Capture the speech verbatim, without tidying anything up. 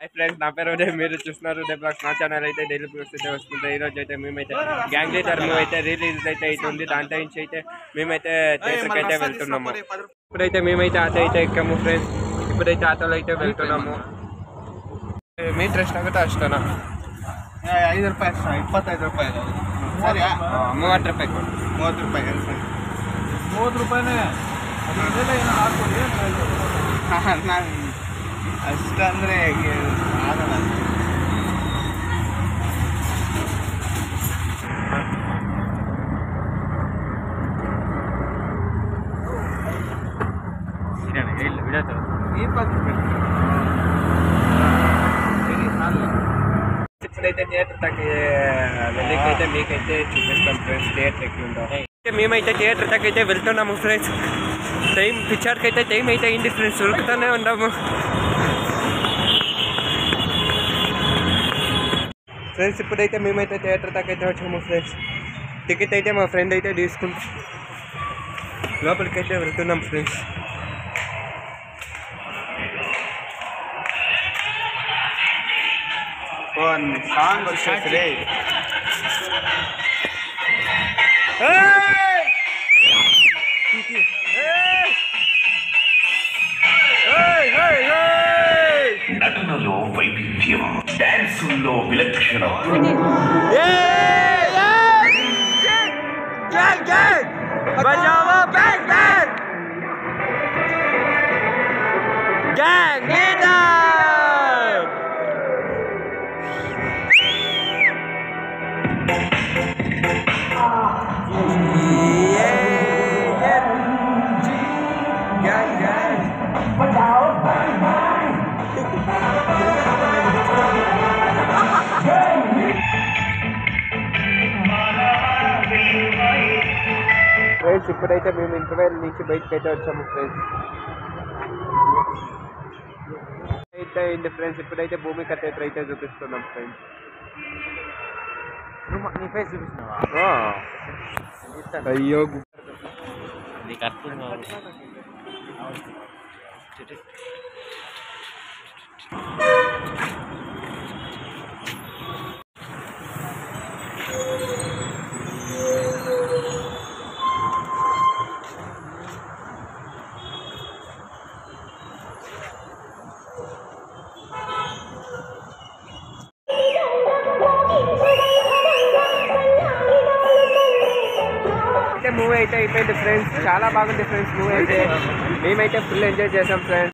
Friends నా పేరు ఉదయ్, మీరు చూస్తున్నారు ఉదయ్ బ్లాగ్స్. నా ఛానల్ అయితే డైలీ బ్లాగ్స్ అయితే వస్తుంది. ఈ రోజు అయితే మేమైతే గ్యాంగ్ లీడర్ మూవీ అయితే రిలీజ్ అయితే అవుతుంది. దాంట్లో నుంచి అయితే మేమైతే థియేటర్కి అయితే వెళ్తున్నాము. ఇప్పుడైతే మేమైతే ఆటో అయితే ఎక్కాము ఫ్రెండ్స్. ఇప్పుడైతే ఆటోలో అయితే వెళ్తున్నాము. మీ ఇంట్రెస్ట్ ఆಗುತ್ತೆ ಅಷ್ಟನಾ? ಐದು ರೂಪಾಯಿ ಅಷ್ಟ, ಇಪ್ಪತ್ತೈದು ರೂಪಾಯಿ ಸರಿ. ಮೂವತ್ತು ರೂಪಾಯಿ ಕೊಡಿ. ಮೂವತ್ತು ರೂಪಾಯಿ ಮೂವತ್ತು ರೂಪಾಯಿನೇ ಹಾಕ್ಕೊಡಿ. ನಾನು ಅಷ್ಟಂದ್ರೆ ಆಗಲ್ಲ. ಇಪ್ಪತ್ತು ರೂಪಾಯಿ ఇప్పుడైతే థియేటర్ తగ్గి వెళ్ళికైతే మీకైతే చూపిస్తాం ఫ్రెండ్స్ థియేటర్ ఎక్కి ఉందో. మేమైతే థియేటర్ తగ్గ అయితే వెళ్తున్నాము ఫ్రెండ్స్. టైం పిక్చర్కి అయితే టైం అయితే అయింది ఫ్రెండ్స్, ఉరుకుతూనే ఉన్నాము ఫ్రెండ్స్. ఇప్పుడైతే మేమైతే థియేటర్ తగ్గ అయితే వచ్చాము ఫ్రెండ్స్. టికెట్ అయితే మా ఫ్రెండ్ అయితే తీసుకుంటాం, లోపలికి అయితే వెళ్తున్నాం ఫ్రెండ్స్. ಒಂದು ಸಾಂಗ್ వచ్చేసి నటనలో వైవిధ్యం, డాన్సుల్లో విలక్షణం. ఫ్రెండ్స్ ఇప్పుడైతే మేము ఇంటర్వెల్ నుంచి బయటకు అయితే వచ్చాము ఫ్రెండ్స్. అయితే అయింది ఫ్రెండ్స్. ఇప్పుడైతే భూమి థియేటర్ అయితే చూపిస్తున్నాం ఫ్రెండ్స్. నీ ఫేస్ చూపిస్తున్నావా? అయ్యో నీకు అర్థం కావాలి. మూవీ అయితే అయిపోయింది ఫ్రెండ్స్. చాలా బాగుంది ఫ్రెండ్స్ మూవీ అయితే. మేమైతే ఫుల్ ఎంజాయ్ చేసాం ఫ్రెండ్స్.